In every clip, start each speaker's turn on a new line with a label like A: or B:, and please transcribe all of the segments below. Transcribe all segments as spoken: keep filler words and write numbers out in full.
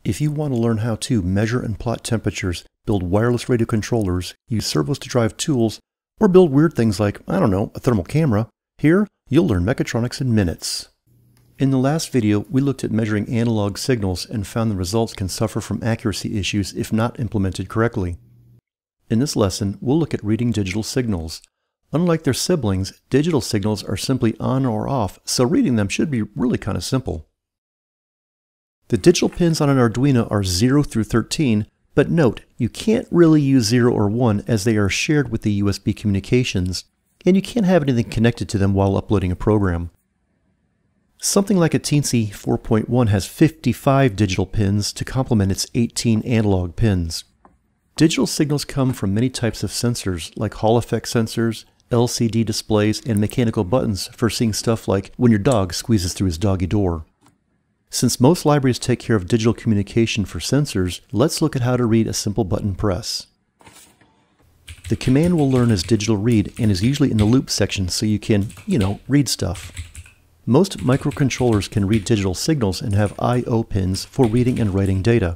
A: If you want to learn how to measure and plot temperatures, build wireless radio controllers, use servos to drive tools, or build weird things like, I don't know, a thermal camera, here you'll learn mechatronics in minutes. In the last video, we looked at measuring analog signals and found the results can suffer from accuracy issues if not implemented correctly. In this lesson, we'll look at reading digital signals. Unlike their siblings, digital signals are simply on or off, so reading them should be really kind of simple. The digital pins on an Arduino are zero through thirteen, but note, you can't really use zero or one as they are shared with the U S B communications, and you can't have anything connected to them while uploading a program. Something like a Teensy four point one has fifty-five digital pins to complement its eighteen analog pins. Digital signals come from many types of sensors, like Hall effect sensors, L C D displays, and mechanical buttons for seeing stuff like when your dog squeezes through his doggy door. Since most libraries take care of digital communication for sensors, let's look at how to read a simple button press. The command we'll learn is digital read and is usually in the loop section so you can, you know, read stuff. Most microcontrollers can read digital signals and have I O pins for reading and writing data.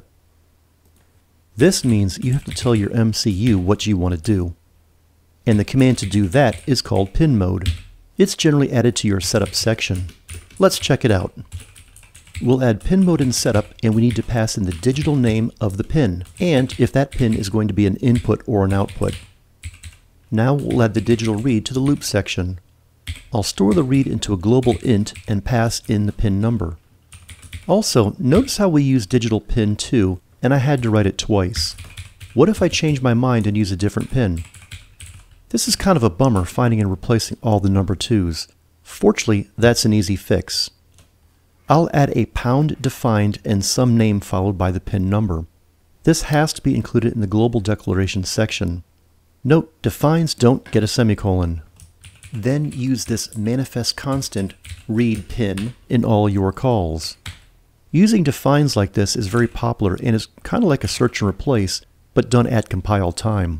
A: This means you have to tell your M C U what you want to do. And the command to do that is called pin mode. It's generally added to your setup section. Let's check it out. We'll add pin mode in setup, and we need to pass in the digital name of the pin, and if that pin is going to be an input or an output. Now we'll add the digital read to the loop section. I'll store the read into a global int and pass in the pin number. Also, notice how we use digital pin two, and I had to write it twice. What if I change my mind and use a different pin? This is kind of a bummer, finding and replacing all the number twos. Fortunately, that's an easy fix. I'll add a pound defined and some name followed by the pin number. This has to be included in the global declaration section. Note, defines don't get a semicolon. Then use this manifest constant read pin in all your calls. Using defines like this is very popular and is kind of like a search and replace, but done at compile time.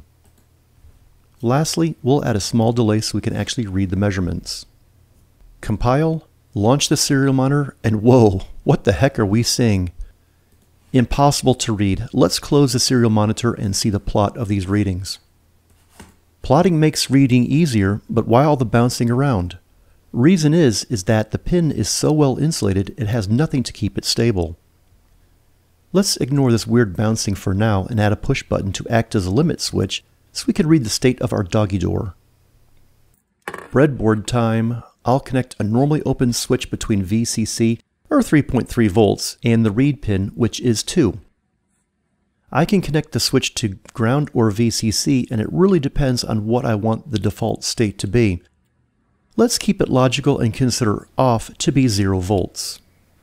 A: Lastly, we'll add a small delay so we can actually read the measurements. Compile, launch the serial monitor, and whoa, what the heck are we seeing? Impossible to read. Let's close the serial monitor and see the plot of these readings. Plotting makes reading easier, but why all the bouncing around? Reason is, is that the pin is so well insulated it has nothing to keep it stable. Let's ignore this weird bouncing for now and add a push button to act as a limit switch so we can read the state of our doggy door. Breadboard time. I'll connect a normally open switch between V C C, or three point three volts, and the read pin, which is two. I can connect the switch to ground or V C C, and it really depends on what I want the default state to be. Let's keep it logical and consider off to be zero volts.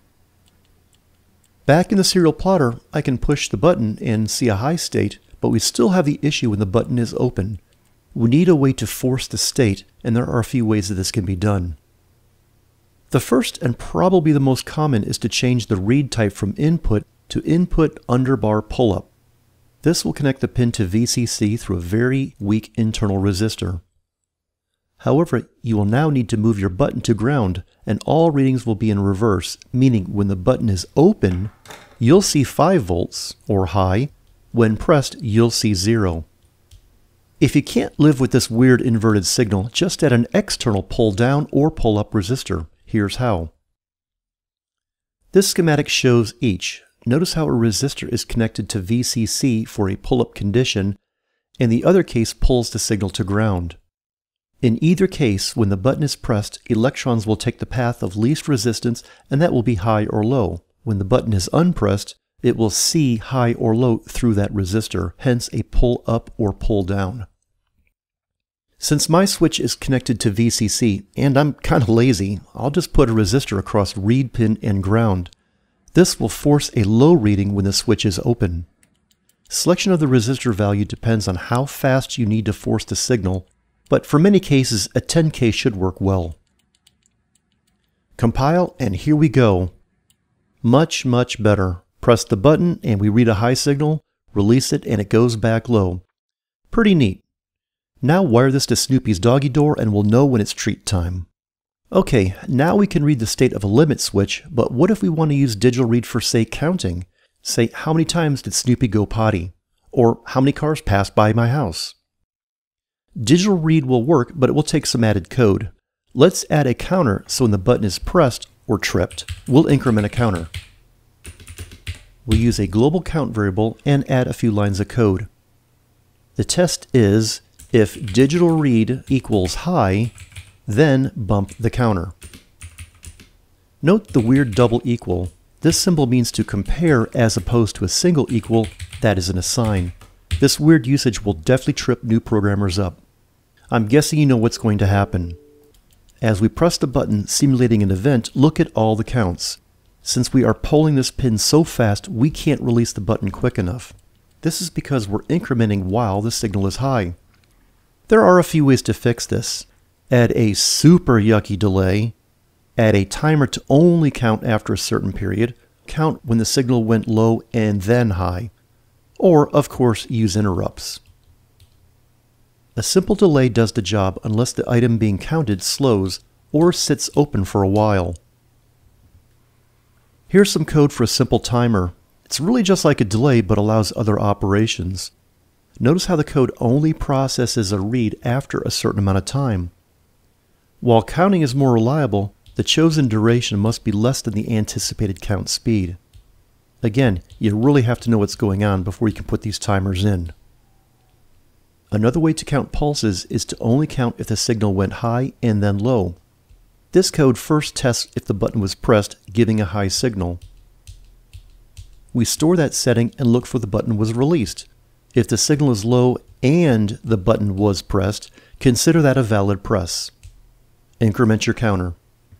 A: Back in the serial plotter, I can push the button and see a high state, but we still have the issue when the button is open. We need a way to force the state, and there are a few ways that this can be done. The first and probably the most common is to change the read type from input to input underbar pull-up. This will connect the pin to V C C through a very weak internal resistor. However, you will now need to move your button to ground, and all readings will be in reverse, meaning when the button is open, you'll see five volts, or high. When pressed, you'll see zero. If you can't live with this weird inverted signal, just add an external pull down or pull up resistor. Here's how. This schematic shows each. Notice how a resistor is connected to V C C for a pull-up condition, and the other case pulls the signal to ground. In either case, when the button is pressed, electrons will take the path of least resistance, and that will be high or low. When the button is unpressed, it will see high or low through that resistor, hence a pull up or pull down. Since my switch is connected to V C C, and I'm kind of lazy, I'll just put a resistor across read pin and ground. This will force a low reading when the switch is open. Selection of the resistor value depends on how fast you need to force the signal, but for many cases a ten K should work well. Compile, and here we go. Much, much better. Press the button and we read a high signal, release it and it goes back low. Pretty neat. Now wire this to Snoopy's doggy door and we'll know when it's treat time. Okay, now we can read the state of a limit switch, but what if we want to use digital read for, say, counting? Say, how many times did Snoopy go potty? Or how many cars passed by my house? Digital read will work, but it will take some added code. Let's add a counter so when the button is pressed or tripped, we'll increment a counter. We'll use a global count variable and add a few lines of code. The test is if digital read equals high, then bump the counter. Note the weird double equal. This symbol means to compare as opposed to a single equal that is an assign. This weird usage will definitely trip new programmers up. I'm guessing you know what's going to happen. As we press the button simulating an event, look at all the counts. Since we are polling this pin so fast, we can't release the button quick enough. This is because we're incrementing while the signal is high. There are a few ways to fix this. Add a super yucky delay. Add a timer to only count after a certain period. Count when the signal went low and then high. Or, of course, use interrupts. A simple delay does the job unless the item being counted slows or sits open for a while. Here's some code for a simple timer. It's really just like a delay but allows other operations. Notice how the code only processes a read after a certain amount of time. While counting is more reliable, the chosen duration must be less than the anticipated count speed. Again, you really have to know what's going on before you can put these timers in. Another way to count pulses is to only count if the signal went high and then low. This code first tests if the button was pressed, giving a high signal. We store that setting and look for the button was released. If the signal is low and the button was pressed, consider that a valid press. Increment your counter.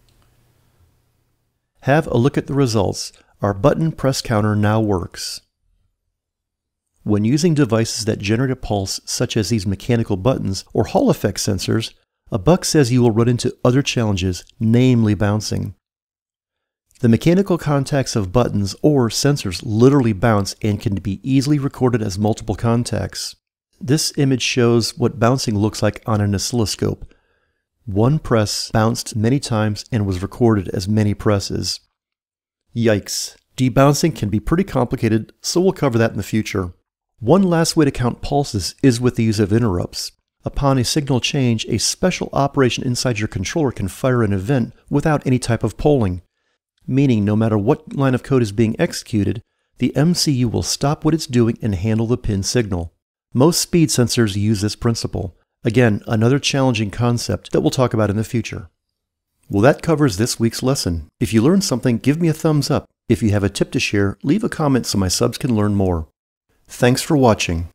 A: Have a look at the results. Our button press counter now works. When using devices that generate a pulse, such as these mechanical buttons or Hall effect sensors, a bug says you will run into other challenges, namely bouncing. The mechanical contacts of buttons or sensors literally bounce and can be easily recorded as multiple contacts. This image shows what bouncing looks like on an oscilloscope. One press bounced many times and was recorded as many presses. Yikes! Debouncing can be pretty complicated, so we'll cover that in the future. One last way to count pulses is with the use of interrupts. Upon a signal change, a special operation inside your controller can fire an event without any type of polling, meaning no matter what line of code is being executed, the M C U will stop what it's doing and handle the pin signal. Most speed sensors use this principle. Again, another challenging concept that we'll talk about in the future. Well, that covers this week's lesson. If you learned something, give me a thumbs up. If you have a tip to share, leave a comment so my subs can learn more. Thanks for watching.